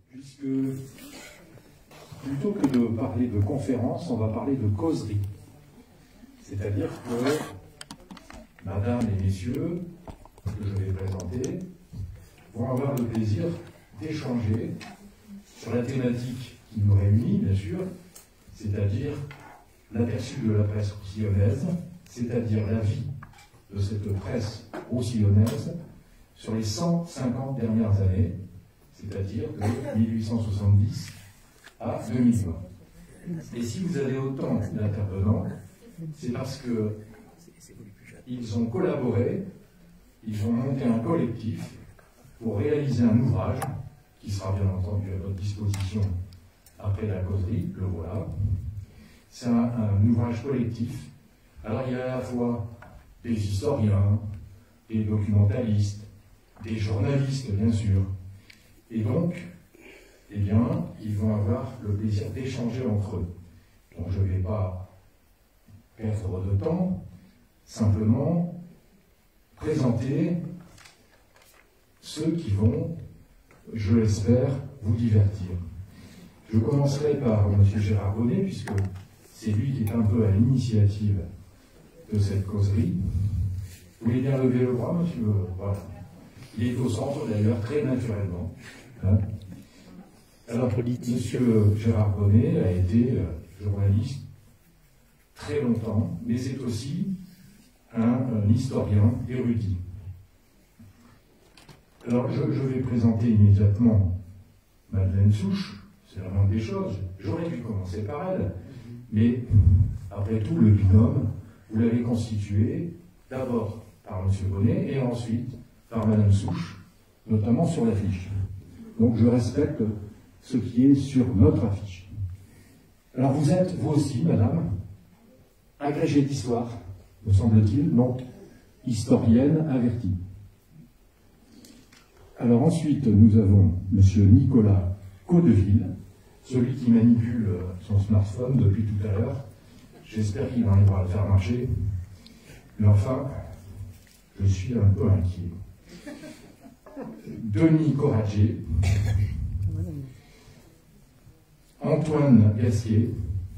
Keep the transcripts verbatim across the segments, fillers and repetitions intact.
puisque plutôt que de parler de conférence, on va parler de causerie. C'est-à-dire que madame et messieurs, que je vais présenter, vont avoir le plaisir d'échanger sur la thématique qui nous réunit, bien sûr, c'est-à-dire l'aperçu de la presse roussillonnaise, c'est-à-dire la vie de cette presse roussillonnaise sur les cent cinquante dernières années, c'est-à-dire de mille huit cent soixante-dix à deux mille vingt. Et si vous avez autant d'intervenants, c'est parce que ils ont collaboré, ils ont monté un collectif pour réaliser un ouvrage qui sera bien entendu à votre disposition après la causerie, le voilà. C'est un, un ouvrage collectif. Alors il y a à la fois des historiens, des documentalistes, des journalistes bien sûr. Et donc, eh bien, ils vont avoir le plaisir d'échanger entre eux. Donc je ne vais pas perdre de temps, simplement présenter ceux qui vont, je l'espère, vous divertir. Je commencerai par M. Gérard Bonnet, puisque c'est lui qui est un peu à l'initiative de cette causerie. Vous voulez bien lever le bras, monsieur? Voilà. Il est au centre, d'ailleurs, très naturellement. Hein. Alors, M. Gérard Bonnet a été euh, journaliste très longtemps, mais c'est aussi un, un historien érudit. Alors, je, je vais présenter immédiatement Madeleine Souche. C'est la moindre des choses. J'aurais dû commencer par elle, mais après tout, le binôme, vous l'avez constitué d'abord par M. Bonnet et ensuite par Madame Souche, notamment sur l'affiche. Donc je respecte ce qui est sur notre affiche. Alors vous êtes, vous aussi, Madame, agrégée d'histoire, me semble-t-il, donc historienne avertie. Alors ensuite, nous avons M. Nicolas Caudeville, celui qui manipule son smartphone depuis tout à l'heure. J'espère qu'il arrivera à le faire marcher. Mais enfin, je suis un peu inquiet. Denis Corragé, Antoine Gassier.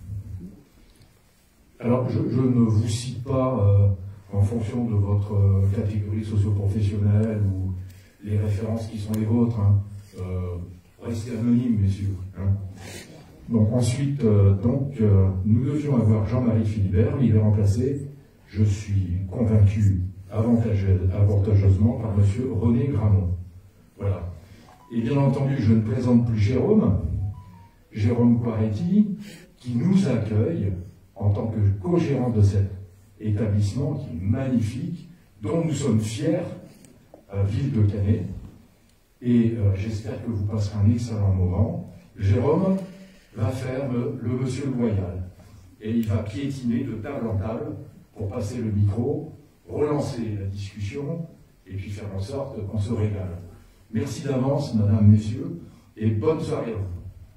Alors, je, je ne vous cite pas euh, en fonction de votre euh, catégorie socio-professionnelle ou les références qui sont les vôtres. Hein. Euh, restez anonymes, messieurs. Hein. Donc ensuite, euh, donc, euh, nous devions avoir Jean-Marie Philibert, il est remplacé, je suis convaincu, avantageusement par M. René Gramont. Voilà. Et bien entendu, je ne présente plus Jérôme, Jérôme Quaretti, qui nous accueille en tant que co-gérant de cet établissement qui est magnifique, dont nous sommes fiers, à Ville de Canet. Et euh, j'espère que vous passerez un excellent moment. Jérôme va faire le, le monsieur loyal. Et il va piétiner de table en table pour passer le micro, relancer la discussion, et puis faire en sorte qu'on se régale. Merci d'avance, madame, messieurs, et bonne soirée à vous.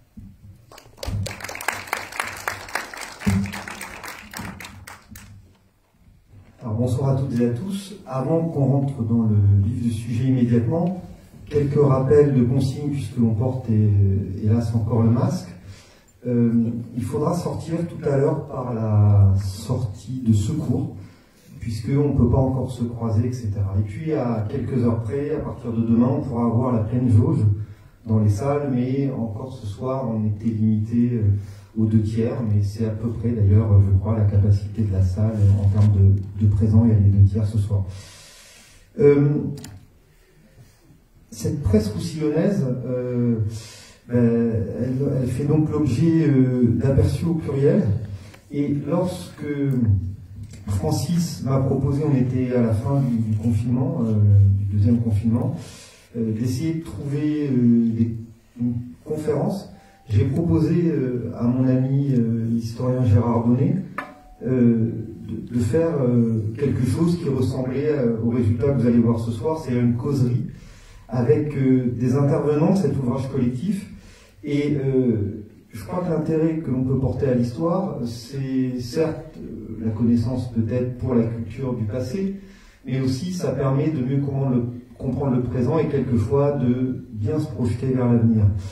Alors, bonsoir à toutes et à tous. Avant qu'on rentre dans le vif du sujet immédiatement, quelques rappels de consignes, puisque l'on porte, et, hélas, encore le masque. Euh, il faudra sortir tout à l'heure par la sortie de secours, puisqu'on ne peut pas encore se croiser, et cetera. Et puis, à quelques heures près, à partir de demain, on pourra avoir la pleine jauge dans les salles, mais encore ce soir, on était limité euh, aux deux tiers, mais c'est à peu près, d'ailleurs, je crois, la capacité de la salle en termes de, de présents, il y a les deux tiers ce soir. Euh, cette presse roussillonnaise, euh, ben, elle, elle fait donc l'objet euh, d'aperçus au pluriel, et lorsque Francis m'a proposé, on était à la fin du, du confinement, euh, du deuxième confinement, euh, d'essayer de trouver euh, des, une conférence. J'ai proposé euh, à mon ami euh, historien Gérard Bonnet euh, de, de faire euh, quelque chose qui ressemblait euh, au résultat que vous allez voir ce soir, c'est une causerie avec euh, des intervenants de cet ouvrage collectif. Et euh, je crois que l'intérêt que l'on peut porter à l'histoire, c'est certes euh, la connaissance peut-être pour la culture du passé, mais aussi ça permet de mieux comprendre le, comprendre le présent et quelquefois de bien se projeter vers l'avenir.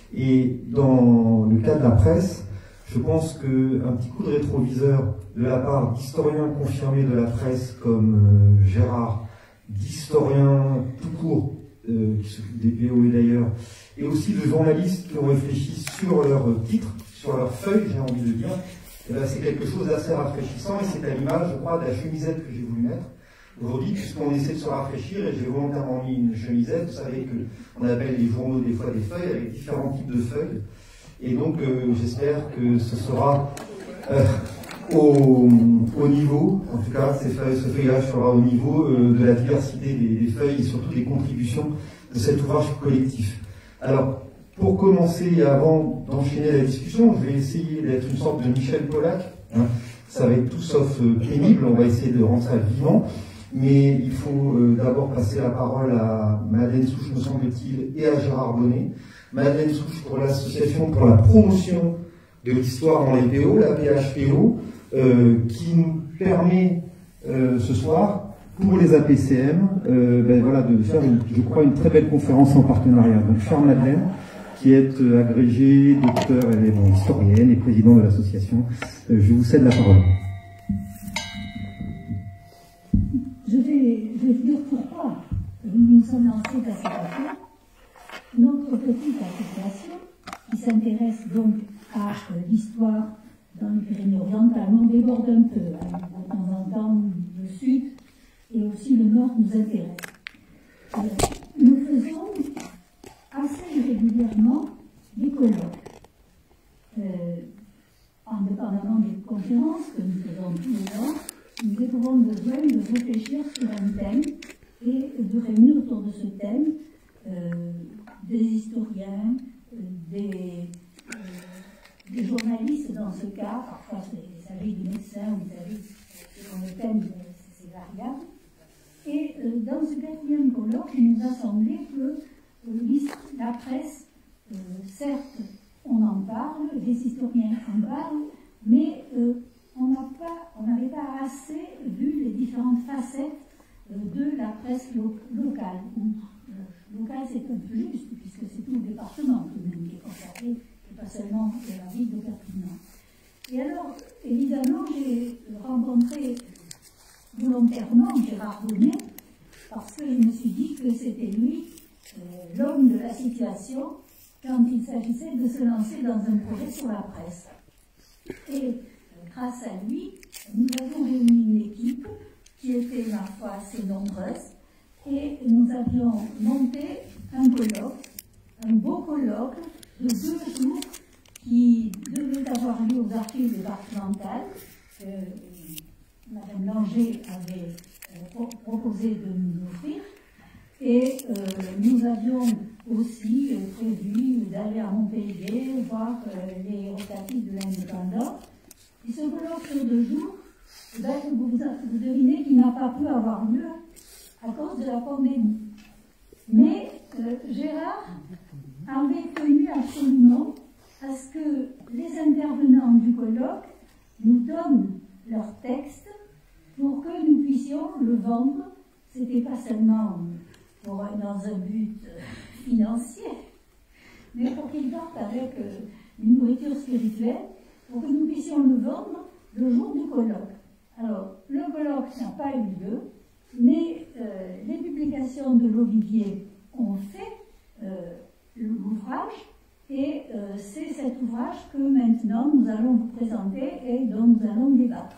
Et dans le cas de la presse, je pense qu'un petit coup de rétroviseur de la part d'historiens confirmés de la presse comme euh, Gérard, d'historiens tout court, euh, qui s'occupent des P O et d'ailleurs, et aussi de journalistes qui ont réfléchi sur leurs titres, sur leurs feuilles, j'ai envie de dire, et ben c'est quelque chose d'assez rafraîchissant, et c'est à l'image, je crois, de la chemisette que j'ai voulu mettre aujourd'hui, puisqu'on essaie de se rafraîchir, et j'ai volontairement mis une chemisette. Vous savez qu'on appelle les journaux des fois des feuilles, avec différents types de feuilles, et donc euh, j'espère que ce sera euh, au, au niveau, en tout cas, ces feuilles, ce feuillage sera au niveau euh, de la diversité des, des feuilles, et surtout des contributions de cet ouvrage collectif. Alors, pour commencer, et avant d'enchaîner la discussion, je vais essayer d'être une sorte de Michel Pollack. Hein. Ça va être tout sauf euh, pénible, on va essayer de rendre ça vivant. Mais il faut euh, d'abord passer la parole à Madeleine Souche, me semble-t-il, et à Gérard Bonnet. Madeleine Souche pour l'association pour la promotion de l'histoire dans les P O, la P H P O, euh, qui nous permet euh, ce soir, pour les A P C M, euh, ben voilà, de faire, une, je crois, une très belle conférence en partenariat. Donc, chère Madeleine, qui est euh, agrégée, docteur et bon, historienne et président de l'association, euh, je vous cède la parole. Je vais, je vais vous dire pourquoi nous nous sommes lancés dans cette affaire. Notre petite association, qui s'intéresse donc à euh, l'histoire dans les Pyrénées-Orientales, on déborde un peu, hein, de temps en temps le sud, et aussi le nord nous intéresse. Euh, nous faisons assez régulièrement des colloques, euh, indépendamment des conférences que nous faisons tous les ans. Nous éprouvons besoin de réfléchir sur un thème et de réunir autour de ce thème euh, des historiens, euh, des, euh, des journalistes dans ce cas, parfois il s'agit de médecins ou il s'agit selon le thème, c'est variable. Et euh, dans ce quatrième colloque, il nous a semblé que euh, la presse, euh, certes, on en parle, les historiens en parlent, mais euh, on n'a pas, on n'avait pas assez vu les différentes facettes euh, de la presse lo locale. Euh, locale, c'est un peu juste, puisque c'est tout le département tout de même qui est concerné, et pas seulement la ville de Perpignan. Et alors, évidemment, j'ai rencontré volontairement Gérard Bonnet, parce que je me suis dit que c'était lui, euh, l'homme de la situation, quand il s'agissait de se lancer dans un projet sur la presse. Et grâce à lui, nous avons réuni une équipe qui était, ma foi, assez nombreuse, et nous avions monté un colloque, un beau colloque de deux jours qui devait avoir lieu aux archives départementales. Euh, Madame Langer avait euh, proposé de nous offrir, et euh, nous avions aussi euh, prévu d'aller à Montpellier voir euh, les rotatifs de l'indépendance. Et ce colloque sur deux jours, ben, vous, vous devinez qu'il n'a pas pu avoir lieu à cause de la pandémie. Mais euh, Gérard avait tenu absolument à ce que les intervenants du colloque nous donnent leur texte pour que nous puissions le vendre. C'était pas seulement pour, dans un but financier, mais pour qu'ils partent avec euh, une nourriture spirituelle, pour que nous puissions le vendre le jour du colloque. Alors, le colloque n'a pas eu lieu, mais euh, les publications de l'Olivier ont fait euh, l'ouvrage, et euh, c'est cet ouvrage que maintenant nous allons vous présenter et dont nous allons débattre.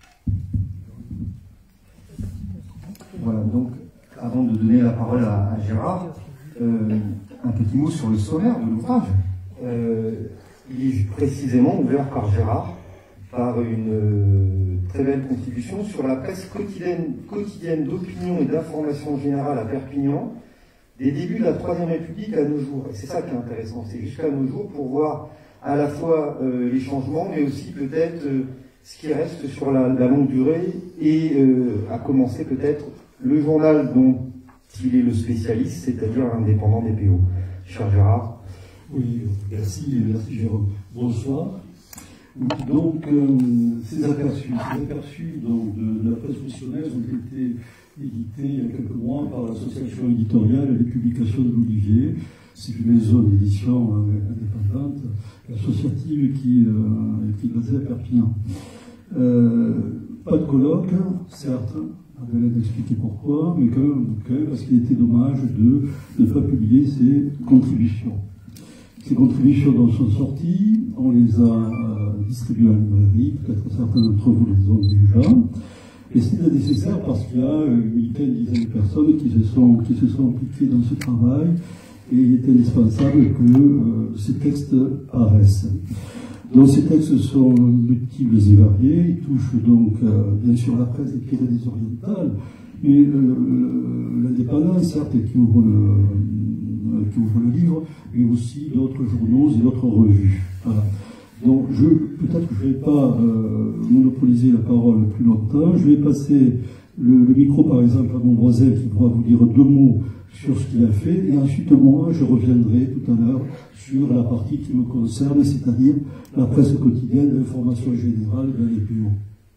Voilà, donc, avant de donner la parole à, à Gérard, euh, un petit mot sur le sommaire de l'ouvrage. Euh, il est précisément ouvert par Gérard, par une euh, très belle contribution sur la presse quotidienne, quotidienne d'opinion et d'information générale à Perpignan, des débuts de la Troisième République à nos jours. Et c'est ça qui est intéressant, c'est jusqu'à nos jours pour voir à la fois euh, les changements, mais aussi peut-être euh, ce qui reste sur la, la longue durée, et euh, à commencer peut-être le journal dont il est le spécialiste, c'est-à-dire l'indépendant des P O. Cher Gérard. Oui, merci, merci Jérôme. Bonsoir. Donc, euh, ces aperçus, ces aperçus donc, de, de la presse fonctionnelle ont été édités il y a quelques mois par l'association éditoriale Les Publications de l'Olivier. c'est une maison d'édition euh, indépendante, associative, qui, euh, qui est basée à Perpignan. Euh, pas de colloque, certes, on va expliquer pourquoi, mais quand même, quand même parce qu'il était dommage de ne pas publier ces contributions. Ces contributions dont sont sorties, on les a euh, distribuées à la librairie, peut-être certains d'entre vous les ont déjà. Et c'était nécessaire parce qu'il y a une dizaine de personnes qui se sont, qui se sont impliquées dans ce travail, et il est indispensable que euh, ces textes paraissent. Donc ces textes sont multiples et variés, ils touchent donc euh, bien sûr la presse des Pyrénées-Orientales, mais euh, l'indépendance, certes, qui ouvre le, euh, qui ouvre le livre, mais aussi d'autres journaux et d'autres revues. Voilà. Donc je, peut-être que je ne vais pas euh, monopoliser la parole plus longtemps, je vais passer le, le micro par exemple à mon voisin qui pourra vous dire deux mots sur ce qu'il a fait, et ensuite moi je reviendrai tout à l'heure sur la partie qui me concerne, c'est-à-dire la presse quotidienne, l'information générale dans les bureaux.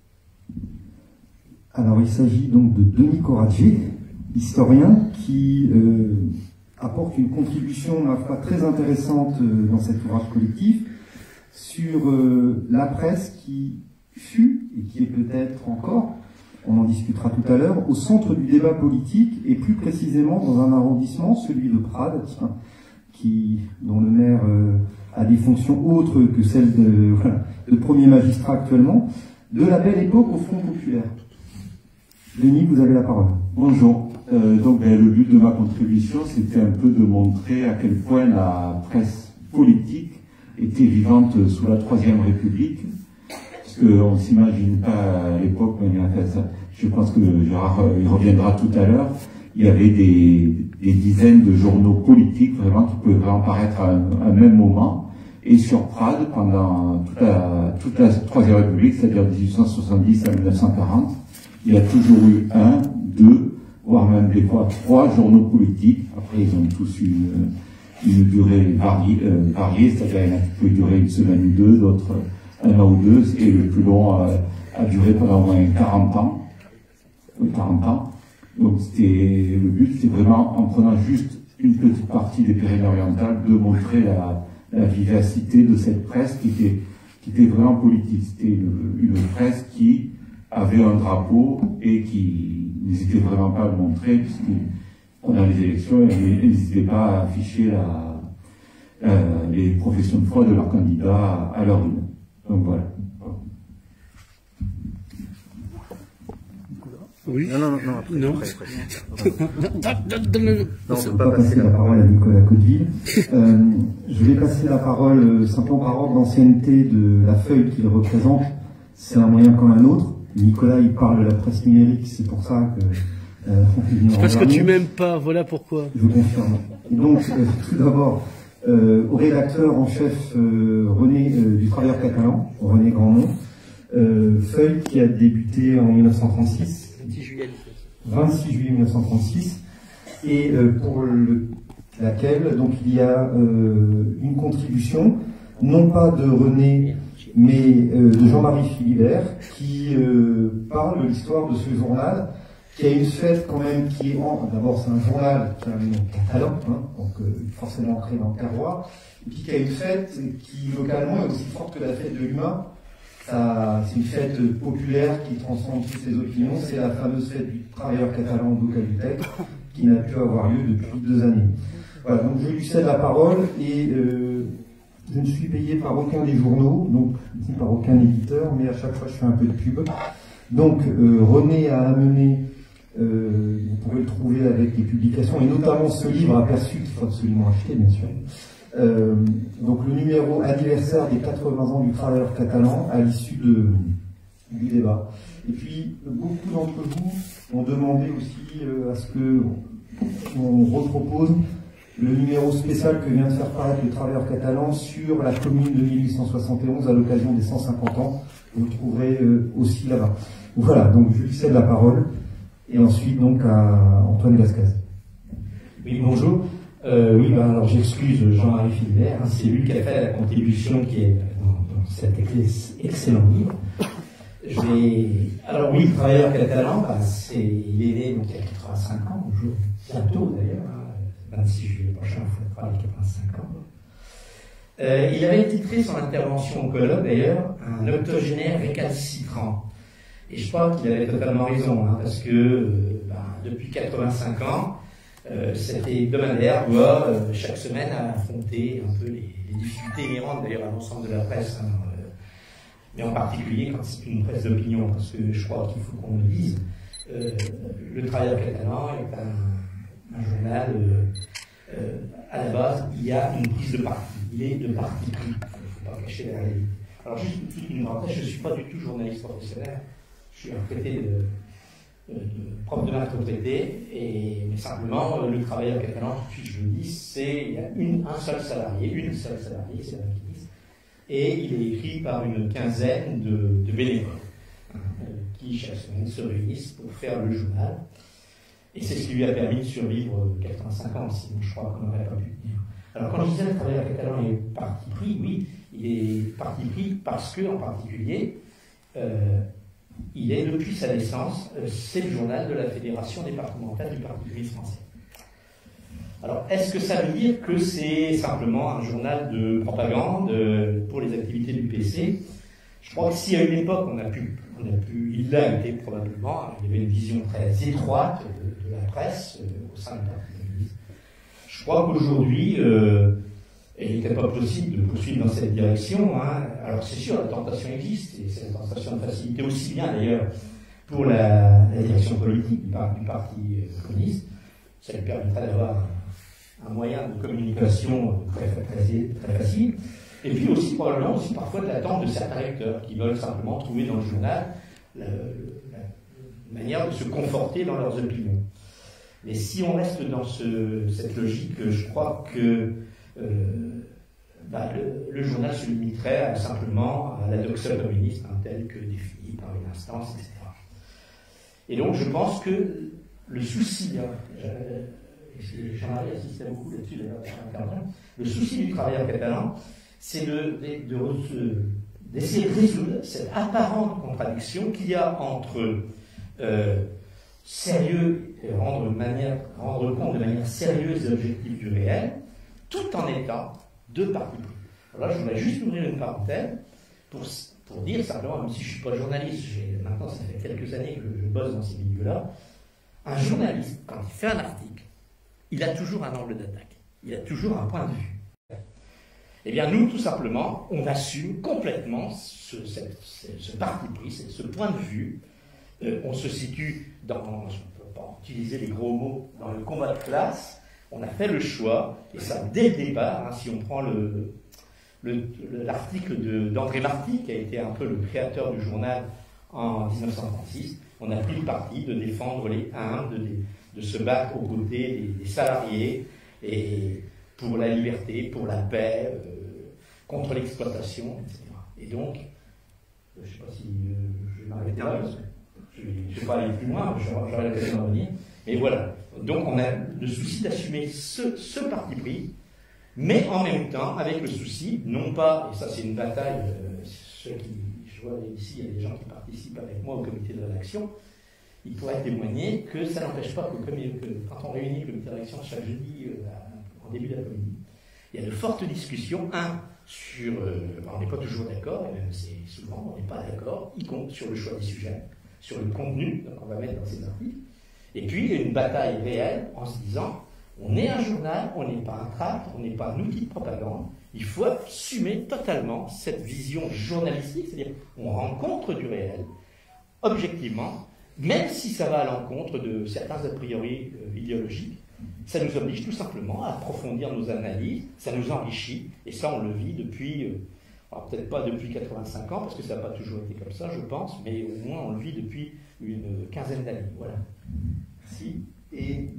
Alors il s'agit donc de Denis Corradier, historien, qui euh, apporte une contribution, ma foi, très intéressante euh, dans cet ouvrage collectif sur euh, la presse qui fut, et qui est peut-être encore, on en discutera tout à l'heure, au centre du débat politique, et plus précisément dans un arrondissement, celui de Prades, tiens, qui, dont le maire euh, a des fonctions autres que celles de, voilà, de premier magistrat actuellement, de la belle époque au Front populaire. Denis, vous avez la parole. Bonjour. Euh, donc, ben, le but de ma contribution, c'était un peu de montrer à quel point la presse politique était vivante sous la Troisième République, parce qu'on ne s'imagine pas à l'époque, mais je pense que Gérard y reviendra tout à l'heure, il y avait des, des dizaines de journaux politiques vraiment qui pouvaient vraiment paraître à un, à un même moment. Et sur Prades, pendant toute la, toute la Troisième République, c'est-à-dire de dix-huit cent soixante-dix à mille neuf cent quarante, il y a toujours eu un, deux, voire même des fois trois journaux politiques. Après, ils ont tous une, une durée variée, euh, variée c'est-à-dire il y en a qui peuvent durer une semaine ou deux, d'autres un an ou deux, et le plus long euh, a duré pendant au moins quarante ans. Oui, quarante ans. Donc c'était, le but, c'était vraiment, en prenant juste une petite partie des Pyrénées-Orientales, de montrer la, la vivacité de cette presse qui était, qui était vraiment politique. C'était une, une presse qui avait un drapeau et qui n'hésitait vraiment pas à le montrer, puisque pendant les élections, elle n'hésitait pas à afficher la, euh, les professions de foi de leurs candidats à leur une. Donc voilà. Oui. Non, non, non, après, non. Après, après. Non, on ne peut pas passer la parole à Nicolas Codeville. Euh, je vais passer la parole euh, simplement par ordre d'ancienneté de la feuille qu'il représente. C'est un moyen comme un autre. Nicolas, il parle de la presse numérique, c'est pour ça que... Euh, c'est parce que tu m'aimes pas, voilà pourquoi. Je confirme. Et donc, euh, tout d'abord, euh, au rédacteur en chef euh, René euh, du Travailleur catalan, René Grandmont, euh, feuille qui a débuté en mille neuf cent trente-six. vingt-six juillet mille neuf cent trente-six, et euh, pour le, laquelle donc il y a euh, une contribution, non pas de René, mais euh, de Jean-Marie Philibert, qui euh, parle de l'histoire de ce journal, qui a une fête quand même qui est en... D'abord c'est un journal qui a un nom catalan, hein, donc euh, forcément ancré dans le terroir, et puis qui a une fête qui localement est aussi forte que la fête de l'humain. C'est une fête populaire qui transcende toutes ses opinions, c'est la fameuse fête du travailleur catalan d'Ocalutec, qui n'a pu avoir lieu depuis deux années. Voilà, donc je lui cède la parole, et euh, je ne suis payé par aucun des journaux, donc ni par aucun éditeur, mais à chaque fois je fais un peu de pub. Donc euh, René a amené, euh, vous pouvez le trouver avec les publications, et notamment ce livre aperçu, qu'il faut absolument acheter bien sûr. Euh, donc le numéro anniversaire des quatre-vingts ans du travailleur catalan à l'issue de, du débat. Et puis beaucoup d'entre vous ont demandé aussi euh, à ce que on repropose le numéro spécial que vient de faire paraître le travailleur catalan sur la commune de mille huit cent soixante et onze à l'occasion des cent cinquante ans. Vous le trouverez euh, aussi là-bas. Voilà, donc je lui cède la parole, et ensuite donc à Antoine Gascaz. Oui, bonjour. Euh, oui, ben alors j'excuse Jean-Marie Philibert, hein, c'est lui qui a fait la contribution qui est dans, dans cet excellent livre. Je vais... Alors oui, le travailleur catalan, ben, c'est... il est né donc il y a quatre-vingt-cinq ans, jour, bientôt d'ailleurs, hein, vingt-six juillet prochain, il fêtera les quatre-vingt-cinq ans. Euh, il avait titré son intervention au colloque, d'ailleurs, un octogénaire récalcitrant. Et je crois qu'il avait totalement raison, hein, parce que euh, ben, depuis quatre-vingt-cinq ans, euh, cet hebdomadaire doit euh, chaque semaine affronter un peu les, les difficultés inhérentes d'ailleurs à l'ensemble de la presse, hein, euh, mais en particulier quand c'est une presse d'opinion, parce que je crois qu'il faut qu'on le dise. Euh, le Travailleur catalan est un, un journal, euh, euh, à la base, il y a une prise de parti. Il est de parti pris. Il ne faut pas cacher la réalité. Alors, juste une parenthèse, je ne suis pas du tout journaliste professionnel. Je suis un traité de, de, de prof de maths retraité, et mais simplement, le Travailleur catalan, tout de suite je le dis, c'est il y a une, un seul salarié, une seule salariée, c'est l'Inquis, et il est écrit par une quinzaine de, de bénévoles, hein, qui chaque semaine se réunissent pour faire le journal. Et c'est ce qui lui a permis de survivre quatre-vingt-cinq ans, sinon je crois qu'on n'aurait pas pu tenir. Alors quand je disais le Travailleur catalan est parti pris, oui, il est parti pris parce que, en particulier, euh, il est, depuis sa naissance, euh, c'est le journal de la Fédération départementale du Parti pris français. Alors, est-ce que ça veut dire que c'est simplement un journal de propagande euh, pour les activités du P C? Je crois que si à une époque on a pu, on a pu, il l'a été probablement, il y avait une vision très étroite de, de la presse euh, au sein du Parti communiste. Je crois qu'aujourd'hui, euh, et il n'était pas possible de poursuivre dans cette direction. Hein. Alors c'est sûr, la tentation existe, et c'est une tentation de facilité aussi bien d'ailleurs pour la, la direction politique du, du Parti communiste. Ça lui permettrait d'avoir un, un moyen de communication très, très, très facile. Et puis aussi, probablement, aussi parfois de l'attente de certains lecteurs qui veulent simplement trouver dans le journal la, la manière de se conforter dans leurs opinions. Mais si on reste dans ce, cette logique, je crois que euh, bah, le, le journal se limiterait à, simplement à la doxole communiste, hein, telle que définie par une instance, et cetera. Et donc, je pense que le souci, hein, j'en avais assisté beaucoup là-dessus d'ailleurs, le souci du Travailleur catalan, c'est de, de, de, d'essayer de résoudre cette apparente contradiction qu'il y a entre euh, sérieux, rendre, manière, rendre compte de manière sérieuse et objective du réel, tout en étant de parti pris. Alors là, je voudrais juste ouvrir une parenthèse pour, pour dire simplement, même si je ne suis pas journaliste, maintenant ça fait quelques années que je bosse dans ces milieux-là, un journaliste, quand il fait un article, il a toujours un angle d'attaque, il a toujours un point de vue. Eh bien, nous, tout simplement, on assume complètement ce, ce, ce, ce parti pris, ce point de vue. Euh, on se situe dans, on ne peut pas utiliser les gros mots, dans le combat de classe. On a fait le choix, et ça dès le départ, hein, si on prend le, le, l'article de, d'André Marty, qui a été un peu le créateur du journal en dix-neuf cent trente-six, on a pris le parti de défendre les humbles, de, de se battre aux côtés des, des salariés, et pour la liberté, pour la paix, euh, contre l'exploitation, et cetera. Et donc, je ne sais pas si euh, je vais m'arrêter là, parce que je ne vais pas aller plus loin, j'aurai l'occasion de revenir. Mais voilà. Donc, on a le souci d'assumer ce, ce parti pris, mais en même temps, avec le souci, non pas, et ça c'est une bataille, euh, ceux qui, je vois ici, il y a des gens qui participent avec moi au comité de rédaction, ils pourraient témoigner que ça n'empêche pas que, que quand on réunit le comité de rédaction chaque jeudi, euh, en début d'après-midi, il y a de fortes discussions, un, sur, euh, on n'est pas toujours d'accord, et même c'est souvent, on n'est pas d'accord, y compte sur le choix des sujets, sur le contenu qu'on va mettre dans ces articles. Et puis, il y a une bataille réelle en se disant, on est un journal, on n'est pas un tract, on n'est pas un outil de propagande, il faut assumer totalement cette vision journalistique, c'est-à-dire on rencontre du réel, objectivement, même si ça va à l'encontre de certains a priori euh, idéologiques. Ça nous oblige tout simplement à approfondir nos analyses, ça nous enrichit, et ça on le vit depuis, euh, alors peut-être pas depuis quatre-vingt-cinq ans, parce que ça n'a pas toujours été comme ça, je pense, mais au moins on le vit depuis une quinzaine d'années. Voilà. Merci. Et...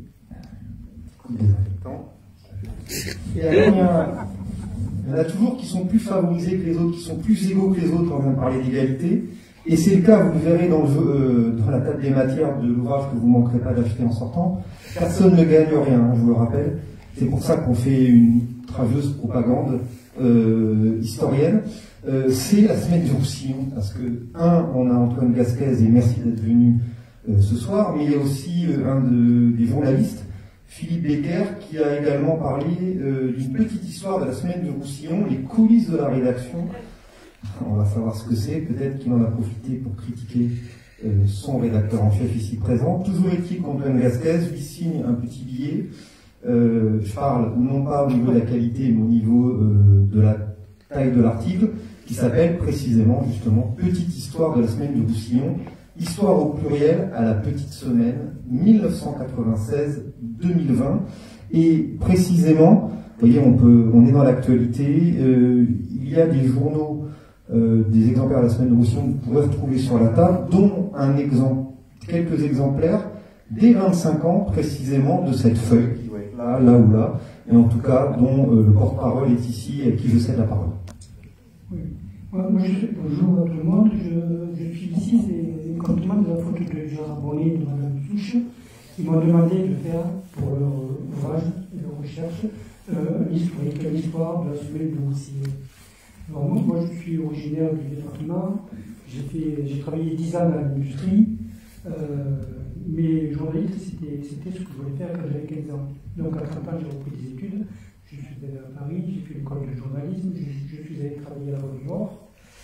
Et alors, il y, a, il y en a toujours qui sont plus favorisés que les autres, qui sont plus égaux que les autres quand on vient de parler d'égalité. Et c'est le cas, vous le verrez dans, le, euh, dans la table des matières de l'ouvrage que vous ne manquerez pas d'acheter en sortant. Personne ne gagne rien, je vous le rappelle. C'est pour ça qu'on fait une traveuse propagande euh, historienne. Euh, c'est la semaine du Roussillon, parce que, un, on a Antoine Gasquez, et merci d'être venu euh, ce soir, mais il y a aussi euh, un de, des journalistes Philippe Becker, qui a également parlé euh, d'une petite histoire de la semaine de Roussillon, les coulisses de la rédaction. On va savoir ce que c'est, peut-être qu'il en a profité pour critiquer euh, son rédacteur en chef ici présent. Toujours est-il qu'Antoine Gasquez lui signe un petit billet. Euh, je parle non pas au niveau de la qualité, mais au niveau euh, de la taille de l'article, qui s'appelle précisément, justement, Petite histoire de la semaine de Roussillon, histoire au pluriel à la petite semaine, mille neuf cent quatre-vingt-seize deux mille vingt. Et précisément, vous voyez, on, peut, on est dans l'actualité, euh, il y a des journaux, euh, des exemplaires de la semaine de Roussillon que vous pourrez retrouver sur la table, dont un exemple, quelques exemplaires des vingt-cinq ans précisément de cette feuille, qui doit être là, là ou là, et en tout cas dont euh, le porte-parole est ici et à qui je cède la parole. Oui. Moi, je, bonjour à tout le monde, je, je suis ici, c'est un complément de la faute de Jean Bonnet et de Mme Souche, qui m'ont demandé de faire pour leur ouvrage et leur recherche euh, un historique, une histoire de la semaine de Roussillon. Alors moi, moi, je suis originaire du département, j'ai fait, j'ai travaillé dix ans dans l'industrie, euh, mais journaliste, c'était, c'était ce que je voulais faire quand j'avais quinze ans. Donc à trente ans, j'ai repris des études. Je suis allé à Paris, j'ai fait l'école de journalisme, je, je suis allé travailler à la Rue du Nord.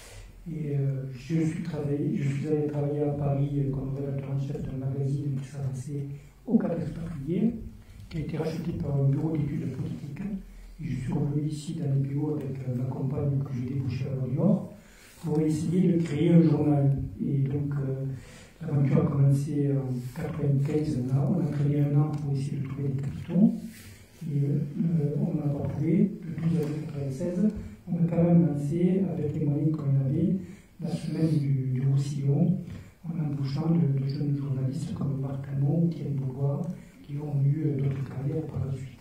Et euh, je, suis travaillé, je suis allé travailler à Paris euh, comme rédacteur en chef d'un magazine qui s'adressait aux cadres expatriés, qui a été racheté par un bureau d'études politiques. Et je suis revenu ici dans les bureaux avec euh, ma compagne que j'ai débouchée à la Rue du Nord pour essayer de créer un journal. Et donc euh, l'aventure a commencé en quatre-vingt-quinze, on a, on a créé un an pour essayer de trouver des capitaux. Et euh, on n'a pas trouvé, le douze avril quatre-vingt-seize, on a quand même lancé, avec les moyens qu'on avait, la semaine du, du Roussillon, en embauchant de, de jeunes journalistes comme Marc Camon, Thierry Beauvoir, qui ont eu euh, d'autres carrières par la suite.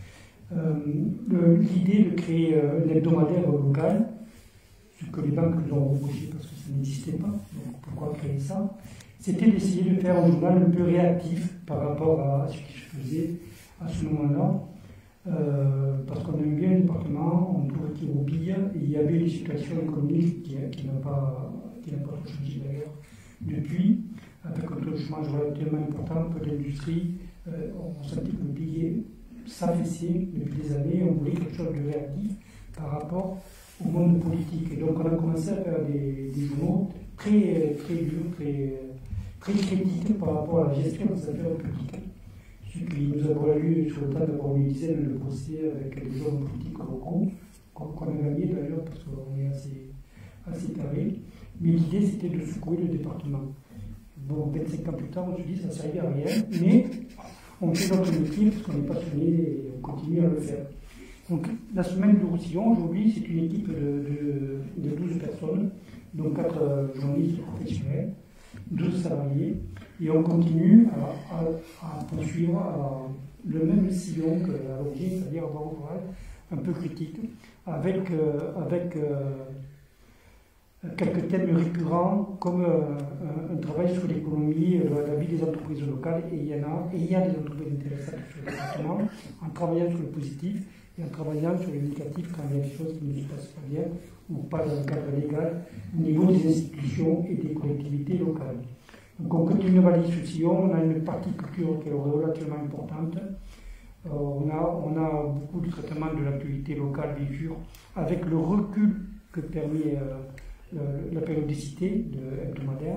Euh, L'idée de créer euh, un hebdomadaire local, ce que les banques nous ont reproché parce que ça n'existait pas, donc pourquoi créer ça, c'était d'essayer de faire un journal un peu réactif par rapport à ce qui se faisait à ce moment-là. Euh, parce qu'on aime bien le département, on trouvait qu'il roupille, et il y avait une situation économique qui, qui n'a pas, qui n'a pas trop changé d'ailleurs depuis, avec un taux de chômage relativement important pour l'industrie, euh, on sentait que le billet s'affaissait depuis des années, on voulait quelque chose de réactif par rapport au monde politique. Et donc on a commencé à faire des, des journaux très, très durs, très, très critiques par rapport à la gestion des affaires publiques. Ce qui nous a valu sur le tas d'avoir une dizaine de procès avec des hommes politiques locaux, qu'on a gagné d'ailleurs parce qu'on est assez, assez carré. Mais l'idée c'était de secouer le département. Bon, vingt-cinq ans plus tard, on se dit ça ne servait à rien, mais on fait notre métier parce qu'on est passionné et on continue à le faire. Donc la semaine de Roussillon, aujourd'hui, c'est une équipe de, de, de douze personnes, dont quatre journalistes professionnels, douze salariés. Et on continue à, à, à poursuivre à, le même sillon qu'à l'origine, c'est-à-dire avoir un ouvrage un peu critique, avec, euh, avec euh, quelques thèmes récurrents, comme euh, un, un travail sur l'économie, euh, la vie des entreprises locales, et il y en a, et il y a des entreprises intéressantes sur le département, en travaillant sur le positif et en travaillant sur le négatif quand il y a des choses qui ne se passent pas bien, ou pas dans le cadre légal, au niveau des institutions et des collectivités locales. Donc on continue à valider ce sillon, on a une partie culture qui est relativement importante, euh, on, a, on a beaucoup de traitement de l'actualité locale, bien sûr, avec le recul que permet euh, le, la périodicité de hebdomadaire.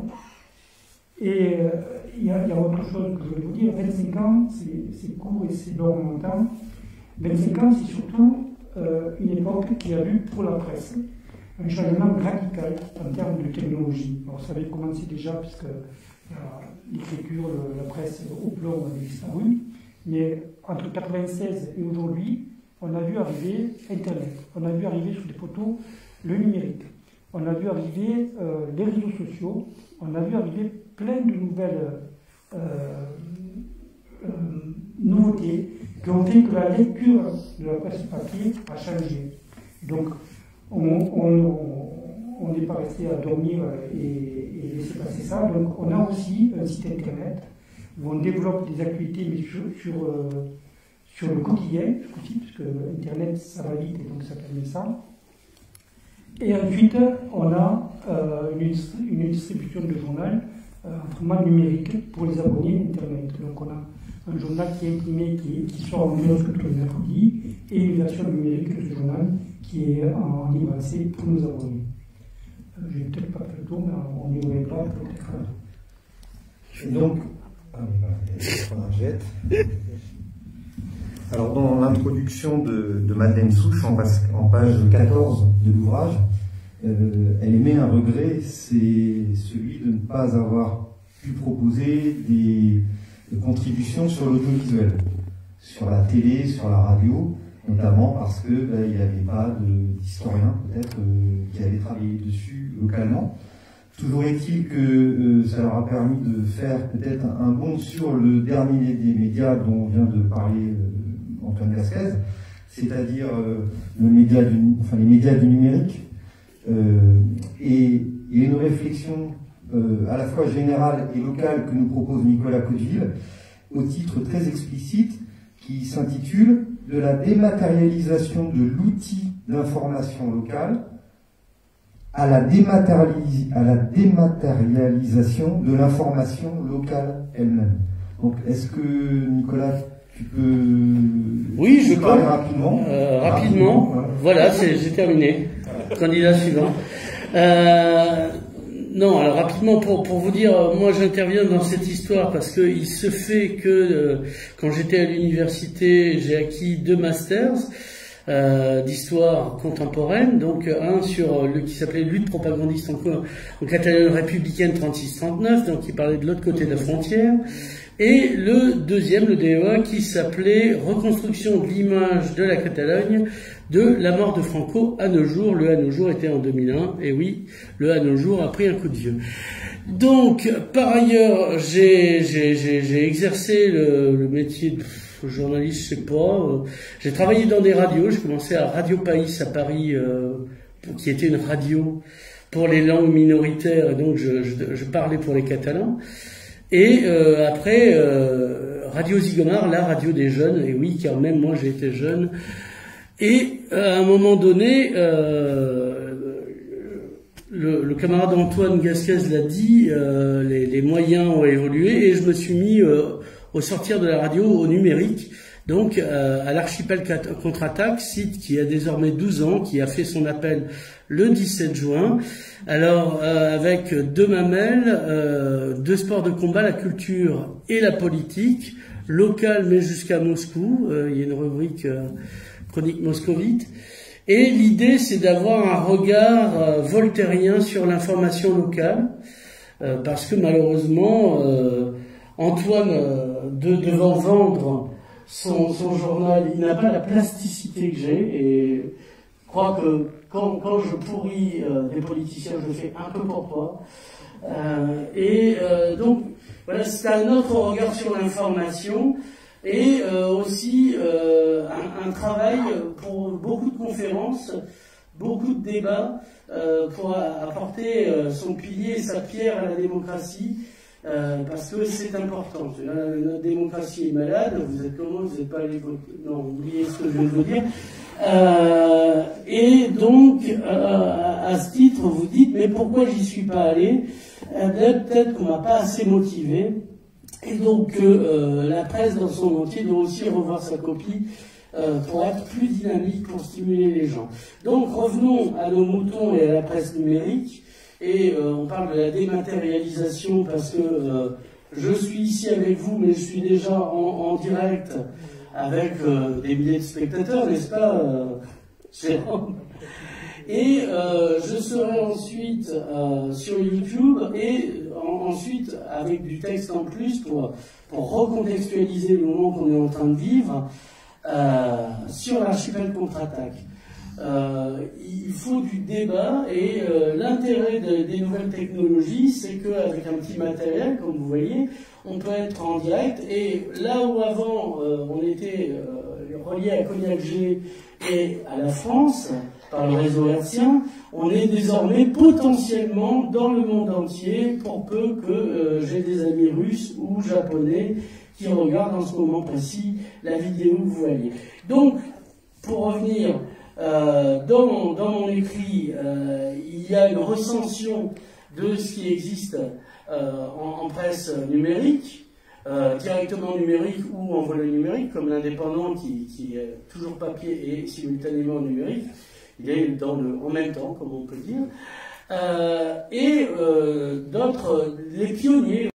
Et euh, il y, y a autre chose que je voulais vous dire, vingt-cinq ans, c'est court et c'est long en même temps. vingt-cinq ans, c'est surtout euh, une époque qui a vu pour la presse un changement radical en termes de technologie. Alors ça avait commencé déjà puisque l'écriture, la presse au plomb avait disparu, mais entre quatre-vingt-seize et aujourd'hui, on a vu arriver Internet, on a vu arriver sur des poteaux le numérique, on a vu arriver euh, les réseaux sociaux, on a vu arriver plein de nouvelles euh, euh, nouveautés qui ont fait que la lecture de la presse papier a changé. Donc, on n'est pas resté à dormir et, et laisser passer ça. Donc, on a aussi un site internet où on développe des activités mais sur, sur, euh, sur le quotidien, puisque Internet, ça va vite et donc ça permet ça. Et ensuite, on a euh, une, une distribution de journal un format numérique pour les abonnés Internet. Donc on a un journal qui est imprimé, qui, qui sort en kiosque tous les mercredis, et une version numérique de ce journal qui est en libre accès pour nos abonnés. Euh, je n'ai peut-être pas fait le tour, mais on n'y reviendra peut-être. Et donc, ah, bah, alors dans l'introduction de, de Madeleine Souche, en, en page quatorze de l'ouvrage, euh, elle émet un regret, c'est celui de ne pas avoir pu proposer des, des contributions sur l'audiovisuel, sur la télé, sur la radio, notamment parce que ben, il n'y avait pas d'historien peut-être euh, qui avait travaillé dessus localement. Toujours est-il que euh, ça leur a permis de faire peut-être un, un bond sur le dernier des médias dont vient de parler euh, Antoine Gasquez, c'est-à-dire euh, le média du, enfin, les médias du numérique, euh, et, et une réflexion euh, à la fois générale et locale que nous propose Nicolas Cotteville, au titre très explicite qui s'intitule « De la dématérialisation de l'outil d'information locale à la, dématérialis à la dématérialisation de l'information locale elle-même ». Donc, est-ce que, Nicolas, tu peux... Oui, je peux. Rapidement. Euh, rapidement. rapidement. Voilà, j'ai terminé. Candidat suivant. Euh, non, alors rapidement, pour, pour vous dire, moi j'interviens dans cette histoire parce que il se fait que euh, quand j'étais à l'université, j'ai acquis deux masters euh, d'histoire contemporaine, donc un sur le qui s'appelait lutte propagandiste en, en Catalogne républicaine trente-six trente-neuf, donc qui parlait de l'autre côté de la frontière, et le deuxième, le D E A, qui s'appelait reconstruction de l'image de la Catalogne de la mort de Franco à nos jours. Le à nos jours était en deux mille un, et oui, le à nos jours a pris un coup de vieux. Donc, par ailleurs, j'ai exercé le, le métier de pff, journaliste, je sais pas. Euh, j'ai travaillé dans des radios. J'ai commencé à Radio País à Paris, euh, qui était une radio pour les langues minoritaires, et donc je, je, je parlais pour les Catalans. Et euh, après, euh, Radio Zigomar, la radio des jeunes, et oui, car même moi j'ai été jeune. Et à un moment donné, euh, le, le camarade Antoine Gasquez l'a dit, euh, les, les moyens ont évolué, et je me suis mis euh, au sortir de la radio au numérique, donc euh, à l'Archipel Contre-Attaque, site qui a désormais douze ans, qui a fait son appel le dix-sept juin. Alors euh, avec deux mamelles, euh, deux sports de combat, la culture et la politique, locale mais jusqu'à Moscou. Euh, il y a une rubrique euh, chronique moscovite. Et l'idée, c'est d'avoir un regard euh, voltairien sur l'information locale, euh, parce que malheureusement, euh, Antoine, euh, de, devant vendre son, son journal, il n'a pas la plasticité que j'ai, et je crois que quand, quand je pourris euh, des politiciens, je le fais un peu pour toi. Euh, et euh, donc, voilà, c'est un autre regard sur l'information. Et euh, aussi euh, un, un travail pour beaucoup de conférences, beaucoup de débats, euh, pour apporter euh, son pilier et sa pierre à la démocratie, euh, parce que c'est important. La, notre démocratie est malade, vous êtes comment, vous n'êtes pas à l'époque, non, oubliez ce que je viens de vous dire. Euh, et donc, euh, à ce titre, vous dites, mais pourquoi j'y suis pas allé? euh, Peut-être qu'on m'a pas assez motivé. Et donc euh, la presse dans son entier doit aussi revoir sa copie euh, pour être plus dynamique, pour stimuler les gens. Donc revenons à nos moutons et à la presse numérique. Et euh, on parle de la dématérialisation parce que euh, je suis ici avec vous, mais je suis déjà en, en direct avec euh, des milliers de spectateurs, n'est-ce pas, euh, Jérôme ? Et euh, je serai ensuite euh, sur YouTube et en, ensuite avec du texte en plus pour, pour recontextualiser le moment qu'on est en train de vivre euh, sur l'Archipel Contre-Attaque. Euh, il faut du débat et euh, l'intérêt de, des nouvelles technologies, c'est qu'avec un petit matériel, comme vous voyez, on peut être en direct. Et là où avant euh, on était euh, relié à Cognac G et à la France par le réseau hertzien, on est désormais potentiellement dans le monde entier pour peu que euh, j'ai des amis russes ou japonais qui regardent en ce moment précis la vidéo que vous voyez. Donc, pour revenir, euh, dans, mon, dans mon écrit, euh, il y a une recension de ce qui existe euh, en, en presse numérique, euh, directement numérique ou en volet numérique, comme l'Indépendant qui, qui est toujours papier et simultanément numérique. Il est dans le en même temps, comme on peut dire. Euh, et euh, d'autres, les pionniers.